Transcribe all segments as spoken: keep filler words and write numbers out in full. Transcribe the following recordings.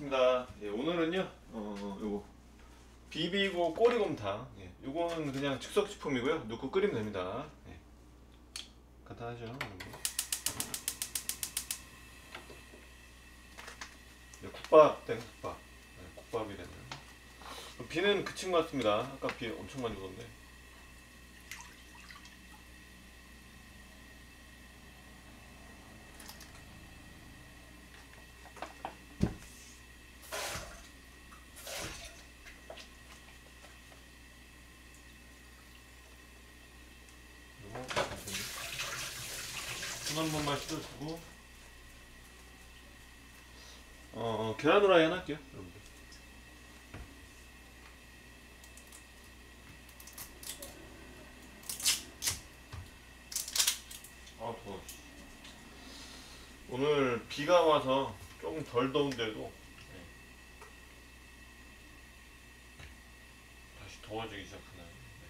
반갑습니다. 예, 오늘은요, 어, 요거 비비고 꼬리곰탕. 예, 요거는 그냥 즉석식품이고요. 넣고 끓이면 됩니다. 예, 간단하죠. 예, 국밥, 땡 국밥. 예, 국밥이 되네요. 비는 그친 것 같습니다. 아까 비 엄청 많이 오던데. 손 한 번만 씻어주고, 어, 어 계란 후라이 하나 할게요, 여러분들. 아, 더워. 오늘 비가 와서 조금 덜 더운데도 네, 다시 더워지기 시작하네요.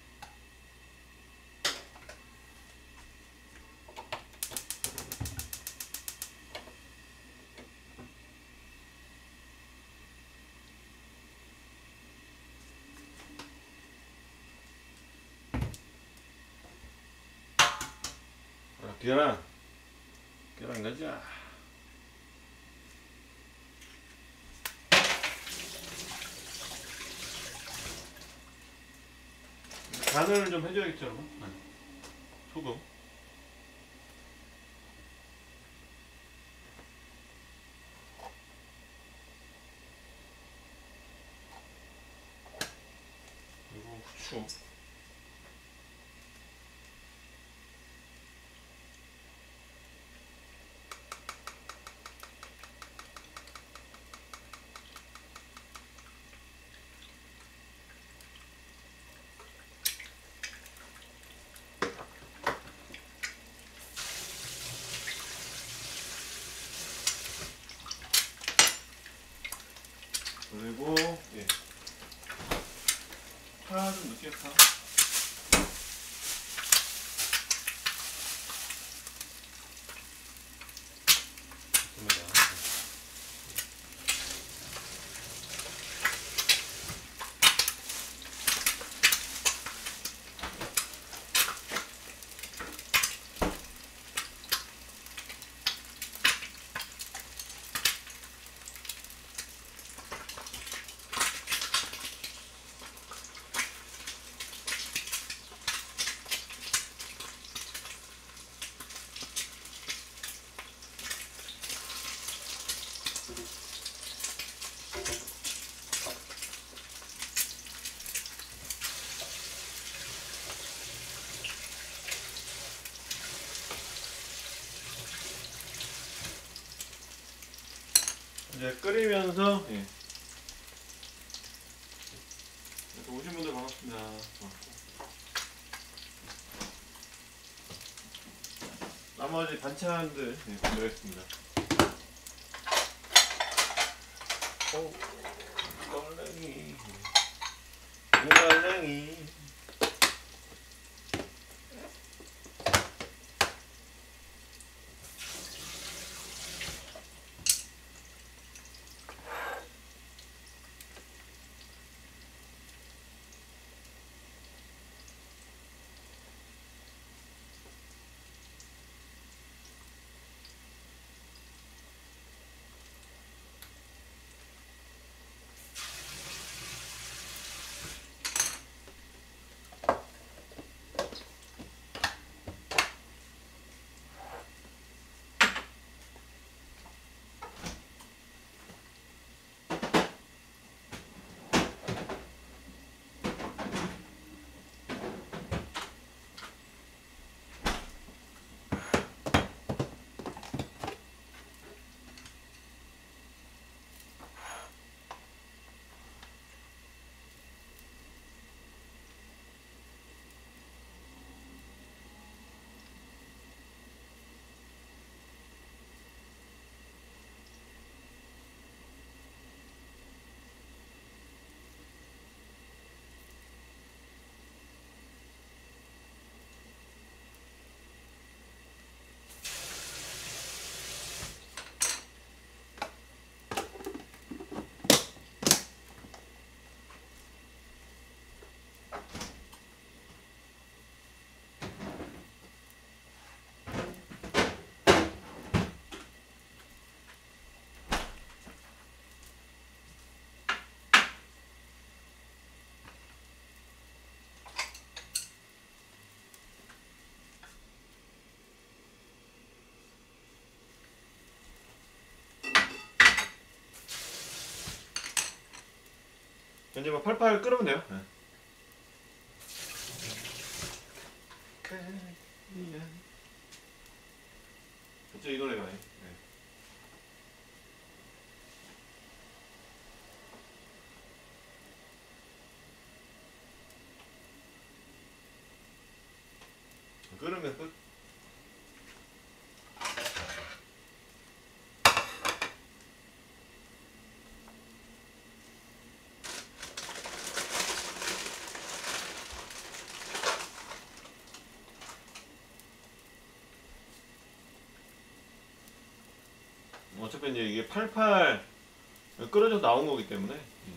아, 계란, 계란 가자. 간을 좀 해줘야겠죠, 여러분? 네. 소금. 그리고 후추. 그리고 예. 파 좀 넣을게요. 파. 좋습니다. 이제 끓이면서 예. 오신 분들 반갑습니다. 반갑고. 나머지 반찬들 예, 준비하겠습니다. 오, 깔랭이, 깔랭이. 이제 뭐 팔팔 끓으면 돼요. 네. 갑자기 이 노래가 네. 끓으면 끝. 어차피 이제 이게 팔팔 끓여져 나온 거기 때문에.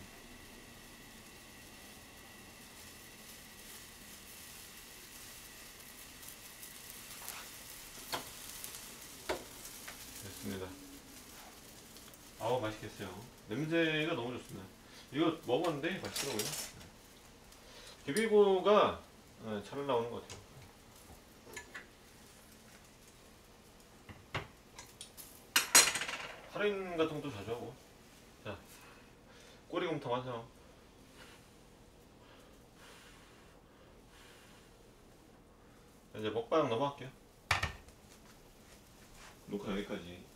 됐습니다. 아우 맛있겠어요. 냄새가 너무 좋습니다. 이거 먹었는데 맛있더라고요. 비비고가 잘 나오는 것 같아요. 살인 같은 것도 자주 하고. 자, 꼬리곰탕 완성. 이제 먹방 넘어갈게요. 녹화 여기까지.